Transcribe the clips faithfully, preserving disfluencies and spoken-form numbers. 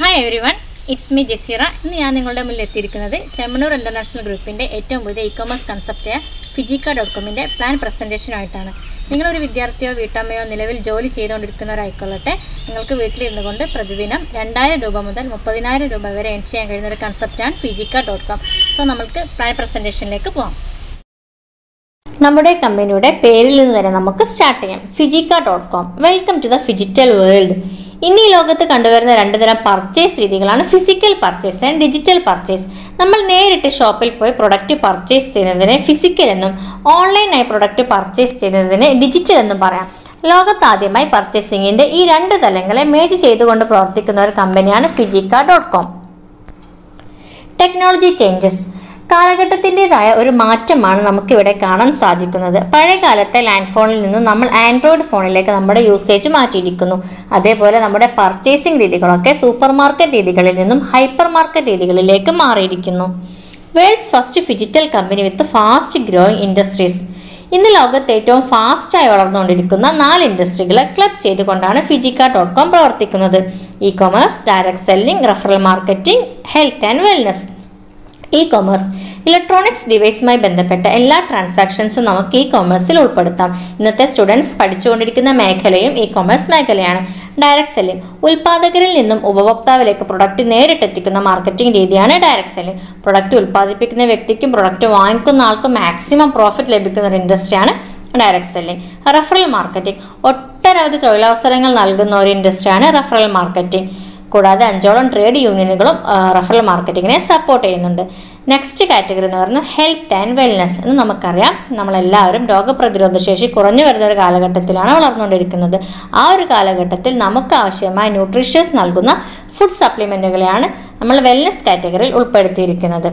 Hi everyone, it's me Jaseera. ഇന്ന് ഞാൻ നിങ്ങളുടെ മുന്നിൽ എത്തിയിരിക്കുന്നത് ചെമ്മണ്ണൂർ ഇന്റർനാഷണൽ ഗ്രൂപ്പിന്റെ ഏറ്റവും പുതിയ ഇ-കൊമേഴ്സ് കൺസെപ്റ്റായ ഫിജിക്കാർട്ട് ഡോട്ട് കോമിന്റെ പ്ലാൻ പ്രസന്റേഷനായിട്ടാണ്. നിങ്ങളൊരു വിദ്യാർത്ഥിയോ വീട്ടമ്മയോ നിലവിൽ ജോലി ചെയ്തുകൊണ്ടിരിക്കുന്നവരായിക്കൊള്ളട്ടെ, നിങ്ങൾക്ക് വീട്ടിലിരുന്നു കൊണ്ട് പ്രതിദിനം രണ്ടായിരം രൂപ മുതൽ മുപ്പതിനായിരം രൂപ വരെ ഏൺ ചെയ്യാൻ കഴിയുന്ന ഒരു കൺസെപ്റ്റാണ് ഫിജിക്കാർട്ട് ഡോട്ട് കോം. സോ നമുക്ക് പ്ലാൻ പ്രസന്റേഷനിലേക്ക് പോകാം. നമ്മുടെ കമ്പനിയുടെ പേരിൽ നിന്ന് തന്നെ നമുക്ക് സ്റ്റാർട്ട് ചെയ്യാം. Fijikart dot com. Welcome to the phygital world. ഇന്ന് ഈ ലോകത്ത് കണ്ടുവരുന്ന രണ്ട് തരം പർച്ചേസ് രീതികളാണ് physical purchase and digital purchase. നമ്മൾ നേരിട്ട് ഷോപ്പിൽ പോയി പ്രൊഡക്റ്റ് പർച്ചേസ് ചെയ്യുന്നതിനെ ഫിസിക്കൽ എന്നും ഓൺലൈനായി പ്രൊഡക്റ്റ് പർച്ചേസ് ചെയ്യുന്നതിനെ ഡിജിറ്റൽ എന്നും പറയാം. ലോകത്താദ്യമായി പർച്ചേസിംഗിന്റെ ഈ രണ്ട് തലങ്ങളെ മേജ് ചെയ്തുകൊണ്ട് പ്രവർത്തിക്കുന്ന ഒരു കമ്പനിയാണ് Fijikart dot com. Technology changes. കാലഘട്ടത്തിൻ്റെതായ ഒരു മാറ്റമാണ് നമുക്കിവിടെ കാണാൻ സാധിക്കുന്നത്. പഴയ കാലത്തെ ലാൻഡ് ഫോണിൽ നിന്നും നമ്മൾ ആൻഡ്രോയിഡ് ഫോണിലേക്ക് നമ്മുടെ യൂസേജ് മാറ്റിയിരിക്കുന്നു. അതേപോലെ നമ്മുടെ പർച്ചേസിംഗ് രീതികളൊക്കെ സൂപ്പർ മാർക്കറ്റ് രീതികളിൽ നിന്നും ഹൈപ്പർ മാർക്കറ്റ് രീതികളിലേക്ക് മാറിയിരിക്കുന്നു. World's first phygital company with fast growing industries. ഇന്ന് ലോകത്ത് ഏറ്റവും ഫാസ്റ്റായി വളർന്നുകൊണ്ടിരിക്കുന്ന നാല് ഇൻഡസ്ട്രികളെ ക്ലബ് ചെയ്തുകൊണ്ടാണ് ഫിജിക്കാർട്ട് ഡോട്ട് കോം പ്രവർത്തിക്കുന്നത്. E commerce, direct selling, referral marketing, health and wellness. E commerce electronics ഡിവൈസുമായി ബന്ധപ്പെട്ട എല്ലാ ട്രാൻസാക്ഷൻസും നമുക്ക് ഇ കൊമേഴ്സിൽ ഉൾപ്പെടുത്താം. ഇന്നത്തെ സ്റ്റുഡൻസ് പഠിച്ചുകൊണ്ടിരിക്കുന്ന മേഖലയും ഇ കൊമേഴ്സ് മേഖലയാണ്. ഡയറക്ട് സെല്ലിംഗ് ഉൽപ്പാദകരിൽ നിന്നും ഉപഭോക്താവിലേക്ക് പ്രൊഡക്റ്റ് നേരിട്ടെത്തിക്കുന്ന മാർക്കറ്റിംഗ് രീതിയാണ് ഡയറക്ട് സെല്ലിംഗ്. പ്രൊഡക്റ്റ് ഉൽപ്പാദിപ്പിക്കുന്ന വ്യക്തിക്കും പ്രൊഡക്റ്റ് വാങ്ങിക്കുന്ന ആൾക്കും മാക്സിമം പ്രോഫിറ്റ് ലഭിക്കുന്ന ഒരു ഇൻഡസ്ട്രിയാണ് ഡയറക്ട് സെല്ലിംഗ്. റെഫറൽ മാർക്കറ്റിംഗ് ഒട്ടനവധി തൊഴിലവസരങ്ങൾ നൽകുന്ന ഒരു ഇൻഡസ്ട്രിയാണ് റെഫറൽ മാർക്കറ്റിംഗ്. കൂടാതെ അഞ്ചോളം ട്രേഡ് യൂണിയനുകളും റെഫറൽ മാർക്കറ്റിങ്ങിനെ സപ്പോർട്ട് ചെയ്യുന്നുണ്ട്. നെക്സ്റ്റ് കാറ്റഗറി എന്ന് പറഞ്ഞാൽ ഹെൽത്ത് ആൻഡ് വെൽനസ്. എന്ന് നമുക്കറിയാം, നമ്മളെല്ലാവരും രോഗപ്രതിരോധ ശേഷി കുറഞ്ഞു വരുന്ന ഒരു കാലഘട്ടത്തിലാണ് വളർന്നുകൊണ്ടിരിക്കുന്നത്. ആ ഒരു കാലഘട്ടത്തിൽ നമുക്ക് ആവശ്യമായ ന്യൂട്രീഷ്യസ് നൽകുന്ന ഫുഡ് സപ്ലിമെൻറ്റുകളെയാണ് നമ്മൾ വെൽനസ് കാറ്റഗറിയിൽ ഉൾപ്പെടുത്തിയിരിക്കുന്നത്.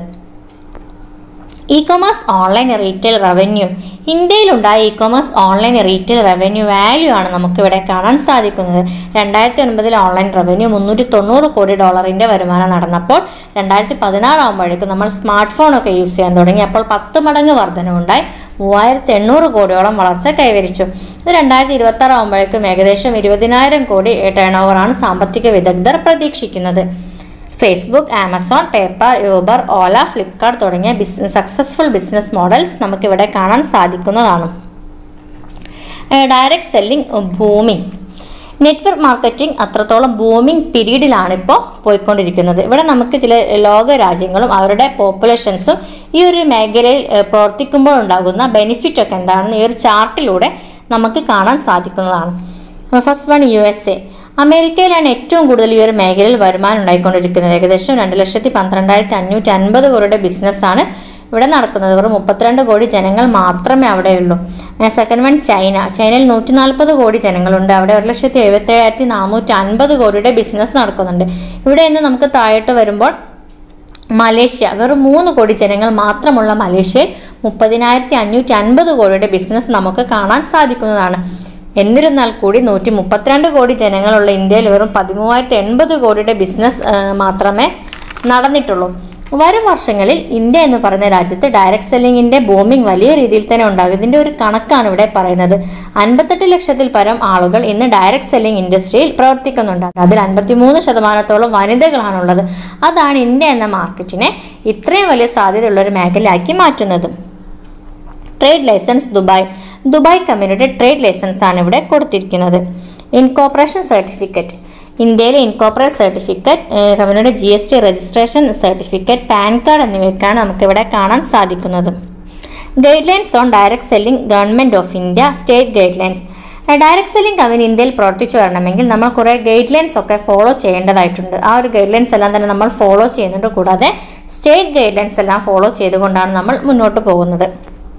E commerce online retail revenue. ഇന്ത്യയിലുണ്ടായ e commerce online retail revenue value ആണ് നമുക്കിവിടെ കാണാൻ സാധിക്കുന്നത്. രണ്ടായിരത്തി ഒൻപതിൽ ഓൺലൈൻ റവന്യൂ മുന്നൂറ്റി തൊണ്ണൂറ് കോടി ഡോളറിന്റെ വരുമാനം നടന്നപ്പോൾ രണ്ടായിരത്തി പതിനാറാകുമ്പോഴേക്കും നമ്മൾ സ്മാർട്ട് ഫോണൊക്കെ യൂസ് ചെയ്യാൻ തുടങ്ങി. അപ്പോൾ പത്ത് മടങ്ങ് വർധനവുണ്ടായി മൂവായിരത്തി എണ്ണൂറ് കോടിയോളം വളർച്ച കൈവരിച്ചു. ഇത് രണ്ടായിരത്തി ഇരുപത്തി ആറ് ആകുമ്പോഴേക്കും ഏകദേശം ഇരുപതിനായിരം കോടി ടേൺ ഓവറാണ് സാമ്പത്തിക വിദഗ്ധർ പ്രതീക്ഷിക്കുന്നത്. Facebook, Amazon, PayPal, Uber, Ola, Flipkart തുടങ്ങിയ ബിസിനസ് സക്സസ്ഫുൾ ബിസിനസ് മോഡൽസ് നമുക്കിവിടെ കാണാൻ സാധിക്കുന്നതാണ്. Direct selling booming. Network marketing അത്രത്തോളം ബൂമിംഗ് പീരീഡിലാണ് ഇപ്പോൾ പോയിക്കൊണ്ടിരിക്കുന്നത്. ഇവിടെ നമുക്ക് ചില ലോക രാജ്യങ്ങളും അവരുടെ പോപ്പുലേഷൻസും ഈ ഒരു മേഖലയിൽ പ്രവർത്തിക്കുമ്പോൾ ഉണ്ടാകുന്ന ബെനിഫിറ്റ് ഒക്കെ എന്താണെന്ന് ഈ ഒരു ചാർട്ടിലൂടെ നമുക്ക് കാണാൻ സാധിക്കുന്നതാണ്. First one U S A. അമേരിക്കയിലാണ് ഏറ്റവും കൂടുതൽ ഈ ഒരു മേഖലയിൽ വരുമാനം ഉണ്ടായിക്കൊണ്ടിരിക്കുന്നത്. ഏകദേശം രണ്ട് ലക്ഷത്തി പന്ത്രണ്ടായിരത്തി അഞ്ഞൂറ്റി അൻപത് കോടിയുടെ ബിസിനസ്സാണ് ഇവിടെ നടക്കുന്നത്. വെറും മുപ്പത്തിരണ്ട് കോടി ജനങ്ങൾ മാത്രമേ അവിടെയുള്ളൂ. Second one China. ചൈനയിൽ നൂറ്റി നാൽപ്പത് കോടി ജനങ്ങളുണ്ട്. അവിടെ ഒരു ലക്ഷത്തി എഴുപത്തി ഏഴായിരത്തി നാനൂറ്റി അൻപത് കോടിയുടെ ബിസിനസ് നടക്കുന്നുണ്ട്. ഇവിടെ നിന്ന് നമുക്ക് താഴോട്ട് വരുമ്പോൾ മലേഷ്യ. വെറും മൂന്ന് കോടി ജനങ്ങൾ മാത്രമുള്ള മലേഷ്യയിൽ മുപ്പതിനായിരത്തി അഞ്ഞൂറ്റി അൻപത് കോടിയുടെ ബിസിനസ് നമുക്ക് കാണാൻ സാധിക്കുന്നതാണ്. എന്നിരുന്നാൽ കൂടി നൂറ്റി മുപ്പത്തിരണ്ട് കോടി ജനങ്ങളുള്ള ഇന്ത്യയിൽ വെറും പതിമൂവായിരത്തി എൺപത് കോടിയുടെ ബിസിനസ് മാത്രമേ നടന്നിട്ടുള്ളൂ. വരും വർഷങ്ങളിൽ ഇന്ത്യ എന്ന് പറയുന്ന രാജ്യത്ത് ഡയറക്ട് സെല്ലിങ്ങിന്റെ ബൂമിംഗ് വലിയ രീതിയിൽ തന്നെ ഉണ്ടാകും. ഇതിന്റെ ഒരു കണക്കാണ് ഇവിടെ പറയുന്നത്. അൻപത്തെട്ട് ലക്ഷത്തിൽ പരം ആളുകൾ ഇന്ന് ഡയറക്ട് സെല്ലിംഗ് ഇൻഡസ്ട്രിയിൽ പ്രവർത്തിക്കുന്നുണ്ട്. അതിൽ അൻപത്തിമൂന്ന് ശതമാനത്തോളം വനിതകളാണുള്ളത്. അതാണ് ഇന്ത്യ എന്ന മാർക്കറ്റിനെ ഇത്രയും വലിയ സാധ്യതയുള്ള ഒരു മേഖലയാക്കി മാറ്റുന്നത്. Trade license Dubai. ദുബായ് കമ്പനിയുടെ ട്രേഡ് ലൈസൻസ് ആണ് ഇവിടെ കൊടുത്തിരിക്കുന്നത്. Incorporation certificate. ഇന്ത്യയിലെ ഇൻകോർപ്പറേറ്റ് സർട്ടിഫിക്കറ്റ്, കമ്പനിയുടെ G S T registration certificate, PAN card എന്നിവയ്ക്കാണ് നമുക്കിവിടെ കാണാൻ സാധിക്കുന്നത്. Guidelines on direct selling government of India. State guidelines. Direct selling company ഇന്ത്യയിൽ പ്രവർത്തിച്ചു വരണമെങ്കിൽ നമ്മൾ കുറേ ഗൈഡ് ലൈൻസ് ഒക്കെ ഫോളോ ചെയ്യേണ്ടതായിട്ടുണ്ട്. ആ ഒരു ഗൈഡ് ലൈൻസ് എല്ലാം തന്നെ നമ്മൾ ഫോളോ ചെയ്യുന്നുണ്ട്. കൂടാതെ സ്റ്റേറ്റ് ഗൈഡ് ലൈൻസ് എല്ലാം ഫോളോ ചെയ്തുകൊണ്ടാണ് നമ്മൾ മുന്നോട്ട് പോകുന്നത്.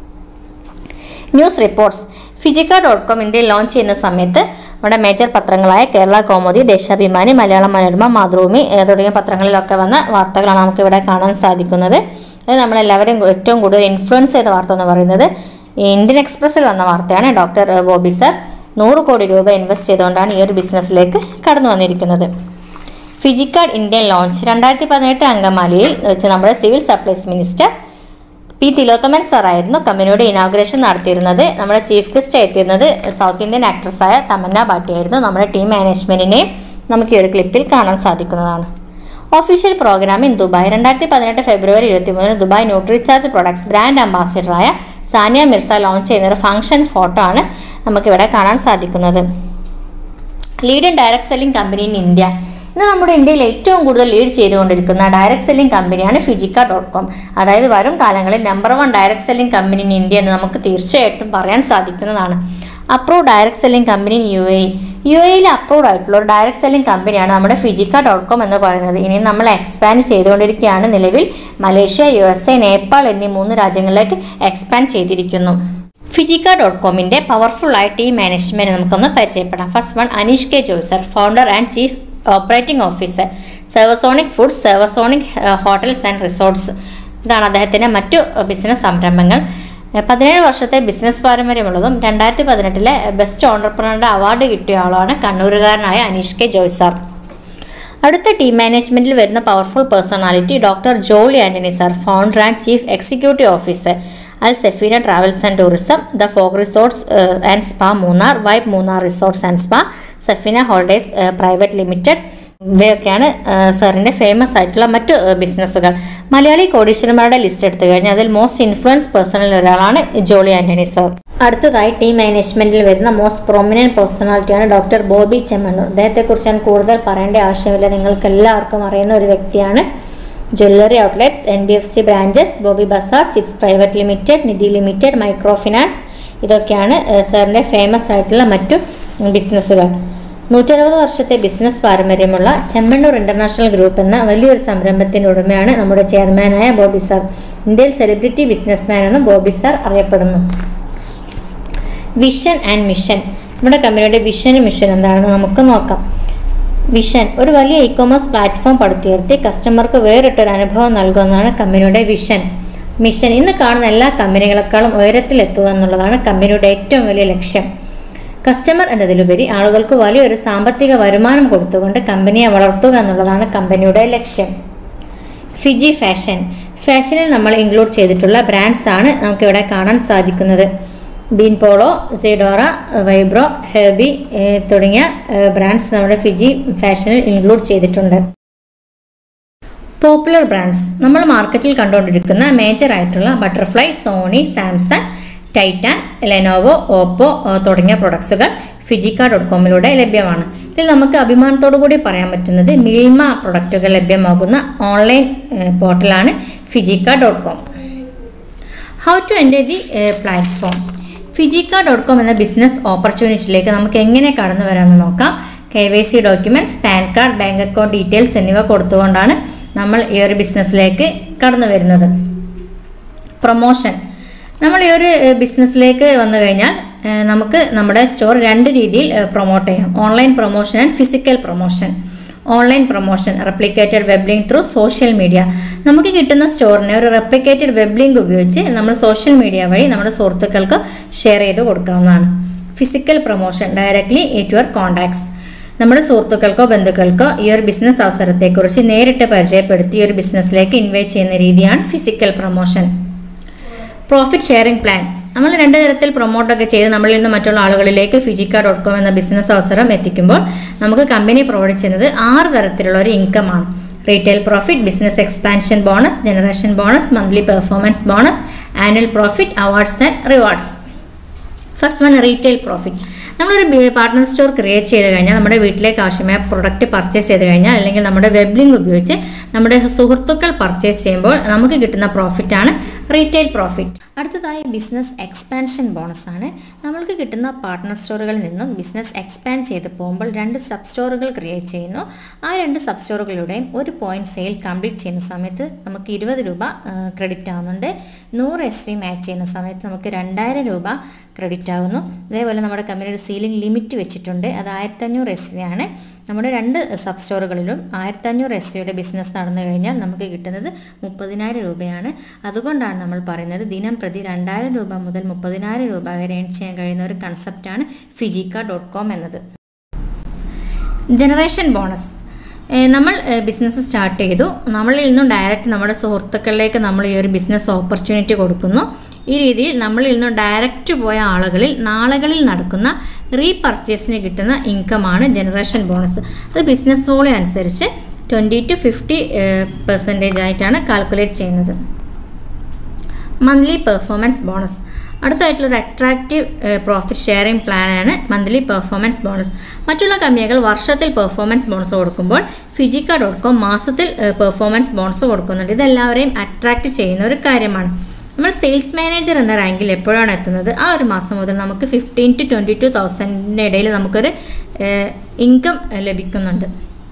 News reports. Fijikart dot com ഇന്ത്യയിൽ ലോഞ്ച് ചെയ്യുന്ന സമയത്ത് നമ്മുടെ മേജർ പത്രങ്ങളായ കേരള കൗമുദി, ദേശാഭിമാനി, മലയാള മനോരമ, മാതൃഭൂമി തുടങ്ങിയ പത്രങ്ങളിലൊക്കെ വന്ന വാർത്തകളാണ് നമുക്ക് ഇവിടെ കാണാൻ സാധിക്കുന്നത്. അത് നമ്മളെല്ലാവരും ഏറ്റവും കൂടുതൽ ഇൻഫ്ലുവൻസ് ചെയ്ത വാർത്ത എന്ന് പറയുന്നത് ഇന്ത്യൻ എക്സ്പ്രസിൽ വന്ന വാർത്തയാണ്. ഡോക്ടർ ബോബി സർ നൂറ് കോടി രൂപ ഇൻവെസ്റ്റ് ചെയ്തുകൊണ്ടാണ് ഈ ഒരു ബിസിനസ്സിലേക്ക് കടന്നു വന്നിരിക്കുന്നത്. Fijikart Indian launch. രണ്ടായിരത്തി പതിനെട്ട് അങ്കമാലിയിൽ വെച്ച് നമ്മുടെ civil supplies minister P Thilothaman sir ആയിരുന്നു കമ്പനിയുടെ ഇനോഗ്രേഷൻ നടത്തിയിരുന്നത്. നമ്മുടെ ചീഫ് ഗസ്റ്റ് എത്തിയിരുന്നത് സൗത്ത് ഇന്ത്യൻ ആക്ട്രസായ തമന്ന ഭാട്ടിയായിരുന്നു. നമ്മുടെ ടീം മാനേജ്മെന്റിനെയും നമുക്ക് ഈ ഒരു ക്ലിപ്പിൽ കാണാൻ സാധിക്കുന്നതാണ്. Official program in Dubai. രണ്ടായിരത്തി പതിനെട്ട് ഫെബ്രുവരി ഇരുപത്തി മൂന്നിന് ദുബായ് ന്യൂട്രിചാർജ് പ്രൊഡക്ട്സ് ബ്രാൻഡ് അംബാസിഡറായ സാനിയ മിർസ ലോഞ്ച് ചെയ്യുന്ന ഒരു ഫംഗ്ഷൻ ഫോട്ടോ ആണ് നമുക്കിവിടെ കാണാൻ സാധിക്കുന്നത്. Leading direct selling company in India. ഇന്ന് നമ്മുടെ ഇന്ത്യയിൽ ഏറ്റവും കൂടുതൽ ലീഡ് ചെയ്തുകൊണ്ടിരിക്കുന്ന ഡയറക്ട് സെല്ലിംഗ് കമ്പനിയാണ് ഫിജിക്കാർട്ട് ഡോട്ട് കോം. അതായത് വരും കാലങ്ങളിൽ number one direct selling company in India എന്ന് നമുക്ക് തീർച്ചയായിട്ടും പറയാൻ സാധിക്കുന്നതാണ്. Approve direct selling company in U A. U എയിൽ അപ്രൂവ്ഡ് ആയിട്ടുള്ള ഒരു ഡയറക്ട് സെല്ലിംഗ് കമ്പനിയാണ് നമ്മുടെ ഫിജിക്കാർട്ട് ഡോട്ട് കോം എന്ന് പറയുന്നത്. ഇനി നമ്മൾ എക്സ്പാൻഡ് ചെയ്തുകൊണ്ടിരിക്കുകയാണ്. നിലവിൽ Malaysia, U S A, Nepal എന്നീ മൂന്ന് രാജ്യങ്ങളിലേക്ക് എക്സ്പാൻഡ് ചെയ്തിരിക്കുന്നു. ഫിജിക്കാർട്ട് ഡോട്ട് കോമിന്റെ പവർഫുൾ ആയ ടീം മാനേജ്മെന്റ് നമുക്കൊന്ന് പരിചയപ്പെടാം. First one Aneesh K Joser, founder and chief operating officer, Servasonic foods, Servasonic hotels and resorts. ഇതാണ് അദ്ദേഹത്തിന്റെ മറ്റു ബിസിനസ് സംരംഭങ്ങൾ. പതിനേഴ് വർഷത്തെ ബിസിനസ് പാരമ്പര്യമുള്ളതും രണ്ടായിരത്തി പതിനെട്ടിലെ ബെസ്റ്റ് ഓണ്ടർപ്രണറുടെ അവാർഡ് കിട്ടിയ ആളാണ് കണ്ണൂരുകാരനായ അനീഷ് കെ ജോയ്സർ. അടുത്ത ടീം മാനേജ്മെന്റിൽ വരുന്ന powerful personality doctor Jolly Antony sir, founder and chief executive officer, Al Safeena travels and tourism, the fog resorts and spa Munnar, vibe Munnar resorts and spa, Safeena holidays private limited. ഇവയൊക്കെയാണ് സാറിൻ്റെ ഫേമസ് ആയിട്ടുള്ള മറ്റു ബിസിനസ്സുകൾ. മലയാളി കോടീശ്വരന്മാരുടെ ലിസ്റ്റ് എടുത്തു കഴിഞ്ഞാൽ അതിൽ മോസ്റ്റ് ഇൻഫ്ലുവൻസ് പേഴ്സണിൽ ഒരാളാണ് ജോളി ആന്റണി സർ. അടുത്തതായി ടീം മാനേജ്മെന്റിൽ വരുന്ന മോസ്റ്റ് പ്രൊമിനന്റ് പേഴ്സണാലിറ്റിയാണ് ഡോക്ടർ ബോബി ചെമ്മണ്ണൂർ. അദ്ദേഹത്തെക്കുറിച്ച് ഞാൻ കൂടുതൽ പറയേണ്ട ആവശ്യമില്ല, നിങ്ങൾക്ക് എല്ലാവർക്കും അറിയുന്ന ഒരു വ്യക്തിയാണ്. Jewellery outlets, N B F C branches, Boby bazaar, chits private limited, Nidhi limited, micro finance, ഇതൊക്കെയാണ് സാറിൻ്റെ ഫേമസ് ആയിട്ടുള്ള മറ്റു ബിസിനസ്സുകൾ. നൂറ്ററുപത് വർഷത്തെ ബിസിനസ് പാരമ്പര്യമുള്ള ചെമ്മണ്ണൂർ ഇന്റർനാഷണൽ ഗ്രൂപ്പ് എന്ന വലിയൊരു സംരംഭത്തിൻ്റെ ഉടമയാണ് നമ്മുടെ ചെയർമാനായ ബോബി സാർ. ഇന്ത്യയിൽ സെലിബ്രിറ്റി ബിസിനസ്മാൻ എന്നും ബോബി സാർ അറിയപ്പെടുന്നു. Vision and mission. നമ്മുടെ കമ്പനിയുടെ വിഷനും മിഷൻ എന്താണെന്ന് നമുക്ക് നോക്കാം. വിഷൻ ഒരു വലിയ ഇ കൊമേഴ്സ് പ്ലാറ്റ്ഫോം പടുത്തുയർത്തി കസ്റ്റമർക്ക് വേറിട്ടൊരു അനുഭവം നൽകുന്നതാണ് കമ്പനിയുടെ വിഷൻ. മിഷൻ ഇന്ന് കാണുന്ന എല്ലാ കമ്പനികളെക്കാളും ഉയരത്തിലെത്തുക എന്നുള്ളതാണ് കമ്പനിയുടെ ഏറ്റവും വലിയ ലക്ഷ്യം. കസ്റ്റമർ എന്നതിലുപരി ആളുകൾക്ക് വലിയൊരു സാമ്പത്തിക വരുമാനം കൊടുത്തുകൊണ്ട് കമ്പനിയെ വളർത്തുക എന്നുള്ളതാണ് കമ്പനിയുടെ ലക്ഷ്യം. ഫിജി ഫാഷൻ. ഫാഷനിൽ നമ്മൾ ഇൻക്ലൂഡ് ചെയ്തിട്ടുള്ള ബ്രാൻഡ്സ് ആണ് നമുക്കിവിടെ കാണാൻ സാധിക്കുന്നത്. ബീൻ പോളോ, സീഡോറ, വൈബ്രോ, ഹെർബി തുടങ്ങിയ ബ്രാൻഡ്സ് നമ്മുടെ ഫിജി ഫാഷനിൽ ഇൻക്ലൂഡ് ചെയ്തിട്ടുണ്ട്. Popular brands. നമ്മൾ മാർക്കറ്റിൽ കണ്ടുകൊണ്ടിരിക്കുന്ന മേജർ ആയിട്ടുള്ള butterfly, Sony, Samsung, Titan, Lenovo, Oppo തുടങ്ങിയ പ്രൊഡക്ട്സുകൾ ഫിജിക്കാർട്ട് ഡോട്ട് കോമിലൂടെ ലഭ്യമാണ്. ഇതിൽ നമുക്ക് അഭിമാനത്തോടു കൂടി പറയാൻ പറ്റുന്നത് മിൽമ പ്രൊഡക്റ്റുകൾ ലഭ്യമാകുന്ന ഓൺലൈൻ പോർട്ടലാണ് Fijikart dot com. How to enter the platform. Fijikart dot com എന്ന ബിസിനസ് ഓപ്പർച്യൂണിറ്റിയിലേക്ക് നമുക്ക് എങ്ങനെ കടന്നു വരാമെന്ന് നോക്കാം. K Y C documents, PAN card, bank account details എന്നിവ കൊടുത്തുകൊണ്ടാണ് നമ്മൾ ഈ ഒരു ബിസിനസ്സിലേക്ക് കടന്നു വരുന്നത്. പ്രൊമോഷൻ. നമ്മൾ ഈ ഒരു ബിസിനസ്സിലേക്ക് വന്നു കഴിഞ്ഞാൽ നമുക്ക് നമ്മുടെ സ്റ്റോർ രണ്ട് രീതിയിൽ പ്രൊമോട്ട് ചെയ്യാം. Online promotion and physical promotion. Online promotion replicated web link through social media. നമുക്ക് കിട്ടുന്ന സ്റ്റോറിനെ ഒരു റെപ്ലിക്കേറ്റഡ് വെബ് ലിങ്ക് ഉപയോഗിച്ച് നമ്മൾ സോഷ്യൽ മീഡിയ വഴി നമ്മുടെ സുഹൃത്തുക്കൾക്ക് ഷെയർ ചെയ്ത് കൊടുക്കാവുന്നതാണ്. Physical promotion directly to your contacts. നമ്മുടെ സുഹൃത്തുക്കൾക്കോ ബന്ധുക്കൾക്കോ ഈ ഒരു ബിസിനസ് അവസരത്തെക്കുറിച്ച് നേരിട്ട് പരിചയപ്പെടുത്തി ഈ ഒരു ബിസിനസ്സിലേക്ക് ഇൻവൈറ്റ് ചെയ്യുന്ന രീതിയാണ് physical promotion. Profit sharing plan. നമ്മൾ രണ്ട് തരത്തിൽ പ്രൊമോട്ടൊക്കെ ചെയ്ത് നമ്മളിൽ നിന്ന് മറ്റുള്ള ആളുകളിലേക്ക് ഫിജിക്കാർട്ട് ഡോട്ട് കോം എന്ന ബിസിനസ് അവസരം എത്തിക്കുമ്പോൾ നമുക്ക് കമ്പനി പ്രൊവൈഡ് ചെയ്യുന്നത് ആറ് തരത്തിലുള്ള ഒരു ഇൻകം ആണ്. Retail profit, business expansion bonus, generation bonus, monthly performance bonus, annual profit, awards and rewards. First one retail profit. നമ്മളൊരു പാർട്ട്ണർ സ്റ്റോർ ക്രിയേറ്റ് ചെയ്ത് കഴിഞ്ഞാൽ നമ്മുടെ വീട്ടിലേക്ക് ആവശ്യമായ പ്രൊഡക്റ്റ് പർച്ചേസ് ചെയ്ത് കഴിഞ്ഞാൽ അല്ലെങ്കിൽ നമ്മുടെ വെബ് ലിങ്ക് ഉപയോഗിച്ച് നമ്മുടെ സുഹൃത്തുക്കൾ പർച്ചേസ് ചെയ്യുമ്പോൾ നമുക്ക് കിട്ടുന്ന പ്രോഫിറ്റാണ് റീറ്റെയിൽ പ്രോഫിറ്റ്. അടുത്തതായി ബിസിനസ് എക്സ്പാൻഷൻ ബോണസ് ആണ്. നമ്മൾക്ക് കിട്ടുന്ന പാർട്ട്ണർ സ്റ്റോറുകളിൽ നിന്നും ബിസിനസ് എക്സ്പാൻഡ് ചെയ്ത് പോകുമ്പോൾ രണ്ട് സബ് സ്റ്റോറുകൾ ക്രിയേറ്റ് ചെയ്യുന്നു. ആ രണ്ട് സബ് സ്റ്റോറുകളുടെയും ഒരു പോയിന്റ് സെയിൽ കംപ്ലീറ്റ് ചെയ്യുന്ന സമയത്ത് നമുക്ക് ഇരുപത് രൂപ ക്രെഡിറ്റ് ആവുന്നുണ്ട്. നൂറ് എസ് വി മാച്ച് ചെയ്യുന്ന സമയത്ത് നമുക്ക് രണ്ടായിരം രൂപ ക്രെഡിറ്റ് ആകുന്നു. അതേപോലെ നമ്മുടെ കമ്പനിയുടെ സീലിംഗ് ലിമിറ്റ് വെച്ചിട്ടുണ്ട്, അത് ആയിരത്തി അഞ്ഞൂറ് എസ് വി ആണ്. നമ്മുടെ രണ്ട് സബ് സ്റ്റോറുകളിലും ആയിരത്തി അഞ്ഞൂറ് എസ് വിയുടെ ബിസിനസ് നടന്നു കഴിഞ്ഞാൽ നമുക്ക് കിട്ടുന്നത് മുപ്പതിനായിരം രൂപയാണ്. അതുകൊണ്ടാണ് നമ്മൾ പറയുന്നത് ദിനം പ്രതി രണ്ടായിരം രൂപ മുതൽ മുപ്പതിനായിരം രൂപ വരെ ഏൺ ചെയ്യാൻ കഴിയുന്ന ഒരു കൺസെപ്റ്റാണ് ഫിജിക്കാർട്ട് ഡോട്ട് കോം എന്നത്. Generation bonus. നമ്മൾ ബിസിനസ് സ്റ്റാർട്ട് ചെയ്തു, നമ്മളിൽ നിന്നും ഡയറക്റ്റ് നമ്മുടെ സുഹൃത്തുക്കളിലേക്ക് നമ്മൾ ഈ ഒരു ബിസിനസ് ഓപ്പർച്യൂണിറ്റി കൊടുക്കുന്നു. ഈ രീതിയിൽ നമ്മളിൽ നിന്നും ഡയറക്റ്റ് പോയ ആളുകളിൽ നാളുകളിൽ നടക്കുന്ന റീപർച്ചേസിന് കിട്ടുന്ന ഇൻകമാണ് ജനറേഷൻ ബോണസ്. അത് ബിസിനസ് വോളിയം അനുസരിച്ച് ട്വൻറ്റി ടു ഫിഫ്റ്റി പെർസെൻറ്റേജ് ആയിട്ടാണ് കാൽക്കുലേറ്റ് ചെയ്യുന്നത്. മന്ത്ലി പെർഫോമൻസ് ബോണസ് അടുത്തായിട്ടുള്ളൊരു അട്രാക്റ്റീവ് പ്രോഫിറ്റ് ഷെയറിംഗ് പ്ലാനാണ് മന്ത്ലി പെർഫോമൻസ് ബോണസ്. മറ്റുള്ള കമ്പനികൾ വർഷത്തിൽ പെർഫോമൻസ് ബോണസ് കൊടുക്കുമ്പോൾ ഫിജിക്കാർട്ട് ഡോട്ട് കോം മാസത്തിൽ പെർഫോമൻസ് ബോണസ് കൊടുക്കുന്നുണ്ട്. ഇതെല്ലാവരെയും അട്രാക്റ്റ് ചെയ്യുന്ന ഒരു കാര്യമാണ്. നമ്മൾ സെയിൽസ് മാനേജർ എന്ന റാങ്കിൽ എപ്പോഴാണ് എത്തുന്നത് ആ ഒരു മാസം മുതൽ നമുക്ക് ഫിഫ്റ്റീൻ ടു ട്വൻറ്റി ടു തൗസൻഡിൻ്റെ ഇടയിൽ നമുക്കൊരു ഇൻകം ലഭിക്കുന്നുണ്ട്.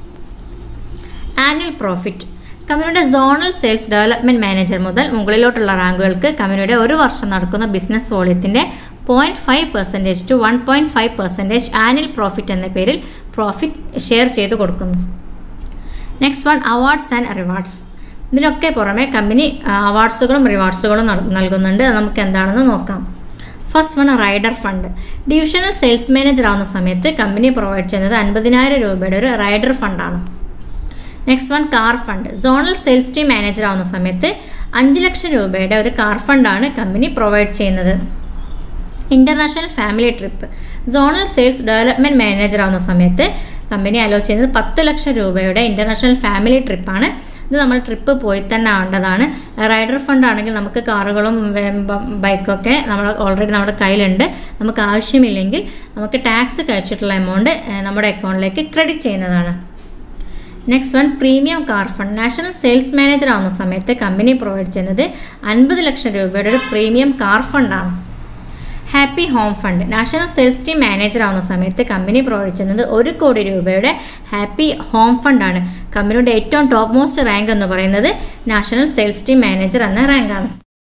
ആനുവൽ പ്രോഫിറ്റ് കമ്പനിയുടെ സോണൽ സെയിൽസ് ഡെവലപ്മെൻറ്റ് മാനേജർ മുതൽ മുകളിലോട്ടുള്ള റാങ്കുകൾക്ക് കമ്പനിയുടെ ഒരു വർഷം നടക്കുന്ന ബിസിനസ് വോളിയത്തിൻ്റെ point five percentage to one point five percentage annual profit എന്ന പേരിൽ പ്രോഫിറ്റ് ഷെയർ ചെയ്ത് കൊടുക്കുന്നു. Next one awards and rewards. ഇതിനൊക്കെ പുറമെ കമ്പനി അവാർഡ്സുകളും റിവാർഡ്സുകളും നൽകുന്നുണ്ട്. അത് നമുക്ക് എന്താണെന്ന് നോക്കാം. First one rider fund. Divisional sales manager ആവുന്ന സമയത്ത് കമ്പനി പ്രൊവൈഡ് ചെയ്യുന്നത് അൻപതിനായിരം രൂപയുടെ ഒരു റൈഡർ ഫണ്ടാണ്. Next one car fund. Zonal sales team manager ആവുന്ന സമയത്ത് അഞ്ച് ലക്ഷം രൂപയുടെ ഒരു കാർ ഫണ്ടാണ് കമ്പനി പ്രൊവൈഡ് ചെയ്യുന്നത്. International family trip. Zonal sales development manager ആവുന്ന സമയത്ത് കമ്പനി അലോ ചെയ്യുന്നത് പത്ത് ലക്ഷം രൂപയുടെ ഇൻ്റർനാഷണൽ ഫാമിലി ട്രിപ്പാണ്. ഇത് നമ്മൾ ട്രിപ്പ് പോയി തന്നെ ആവേണ്ടതാണ്. റൈഡർ ഫണ്ട് ആണെങ്കിൽ നമുക്ക് കാറുകളും ബൈക്കൊക്കെ നമ്മൾ ഓൾറെഡി നമ്മുടെ കയ്യിലുണ്ട്. നമുക്ക് ആവശ്യമില്ലെങ്കിൽ നമുക്ക് ടാക്സ് കഴിച്ചിട്ടുള്ള എമൗണ്ട് നമ്മുടെ അക്കൗണ്ടിലേക്ക് ക്രെഡിറ്റ് ചെയ്യുന്നതാണ്. Next one premium car fund. National sales manager ആവുന്ന സമയത്ത് കമ്പനി പ്രൊവൈഡ് ചെയ്യുന്നത് അൻപത് ലക്ഷം രൂപയുടെ ഒരു പ്രീമിയം കാർ ഫണ്ടാണ്. Happy home fund. National sales team manager ആവുന്ന സമയത്ത് കമ്പനി പ്രൊവൈഡ് ചെയ്യുന്നത് ഒരു കോടി രൂപയുടെ ഹാപ്പി ഹോം ഫണ്ടാണ്. കമ്പനിയുടെ ഏറ്റവും ടോപ്പ് മോസ്റ്റ് റാങ്ക് എന്ന് പറയുന്നത് നാഷണൽ സെയിൽസ് ടീം മാനേജർ എന്ന റാങ്കാണ്.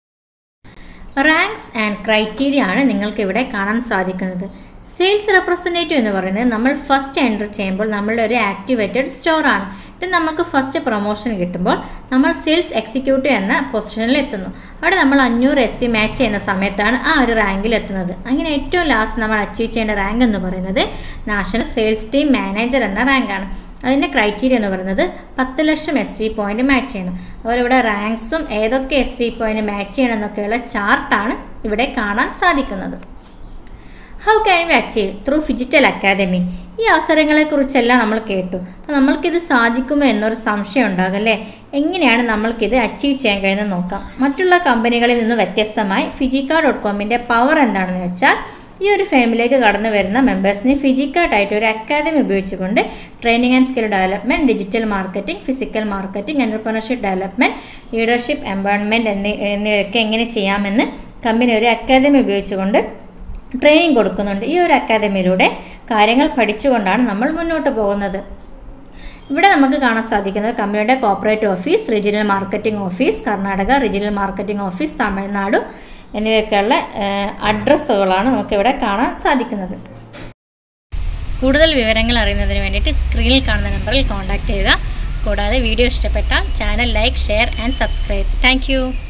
റാങ്ക്സ് ആൻഡ് ക്രൈറ്റീരിയ ആണ് നിങ്ങൾക്ക് ഇവിടെ കാണാൻ സാധിക്കുന്നത്. സെയിൽസ് റെപ്രസെൻറ്റേറ്റീവ് എന്ന് പറയുന്നത് നമ്മൾ ഫസ്റ്റ് എൻ്റർ ചെയ്യുമ്പോൾ നമ്മളുടെ ഒരു ആക്ടിവേറ്റഡ് സ്റ്റോറാണ്. ഇത് നമുക്ക് ഫസ്റ്റ് പ്രൊമോഷൻ കിട്ടുമ്പോൾ നമ്മൾ സെയിൽസ് എക്സിക്യൂട്ടീവ് എന്ന പൊസിഷനിൽ എത്തുന്നു. അവിടെ നമ്മൾ അഞ്ഞൂറ് എസ് വി മാച്ച് ചെയ്യുന്ന സമയത്താണ് ആ ഒരു റാങ്കിൽ എത്തുന്നത്. അങ്ങനെ ഏറ്റവും ലാസ്റ്റ് നമ്മൾ അച്ചീവ് ചെയ്യേണ്ട റാങ്ക് എന്ന് പറയുന്നത് നാഷണൽ സെയിൽസ് ടീം മാനേജർ എന്ന റാങ്കാണ്. അതിൻ്റെ ക്രൈറ്റീരിയ എന്ന് പറയുന്നത് പത്ത് lakh S V point match ചെയ്യണം. അതുപോലെ ഇവിടെ റാങ്ക്സും ഏതൊക്കെ എസ് വി പോയിന്റ് മാച്ച് ചെയ്യണം എന്നൊക്കെയുള്ള ചാർട്ടാണ് ഇവിടെ കാണാൻ സാധിക്കുന്നത്. How can we achieve through phygital academy. ഈ അവസരങ്ങളെക്കുറിച്ചെല്ലാം നമ്മൾ കേട്ടു. അപ്പോൾ നമ്മൾക്കിത് സാധിക്കുമോ എന്നൊരു സംശയം ഉണ്ടാകല്ലേ. എങ്ങനെയാണ് നമ്മൾക്കിത് അച്ചീവ് ചെയ്യാൻ കഴിയുന്നത് നോക്കാം. മറ്റുള്ള കമ്പനികളിൽ നിന്ന് വ്യത്യസ്തമായി ഫിജിക്കാർട്ട് ഡോട്ട് കോമിൻ്റെ പവർ എന്താണെന്ന് വെച്ചാൽ ഈ ഒരു ഫേമിലേക്ക് കടന്നു വരുന്ന മെമ്പേഴ്സിന് ഫിജിക്കാർട്ടായിട്ട് ഒരു അക്കാദമി ഉപയോഗിച്ചുകൊണ്ട് training and skill development, digital marketing, physical marketing, entrepreneurship development, leadership empowerment എന്നി എന്നിവയൊക്കെ എങ്ങനെ ചെയ്യാമെന്ന് കമ്പനി ഒരു അക്കാദമി ഉപയോഗിച്ചുകൊണ്ട് ട്രെയിനിങ് കൊടുക്കുന്നുണ്ട്. ഈ ഒരു അക്കാദമിയിലൂടെ കാര്യങ്ങൾ പഠിച്ചുകൊണ്ടാണ് നമ്മൾ മുന്നോട്ട് പോകുന്നത്. ഇവിടെ നമുക്ക് കാണാൻ സാധിക്കുന്നത് കമ്പനിയുടെ corporate office, regional marketing office Karnataka, regional marketing office Tamil Nadu എന്നിവയൊക്കെയുള്ള അഡ്രസ്സുകളാണ് നമുക്കിവിടെ കാണാൻ സാധിക്കുന്നത്. കൂടുതൽ വിവരങ്ങൾ അറിയുന്നതിന് വേണ്ടിയിട്ട് സ്ക്രീനിൽ കാണുന്ന നമ്പറിൽ കോൺടാക്റ്റ് ചെയ്യുക. കൂടാതെ വീഡിയോ ഇഷ്ടപ്പെട്ടാൽ channel like, share and subscribe. Thank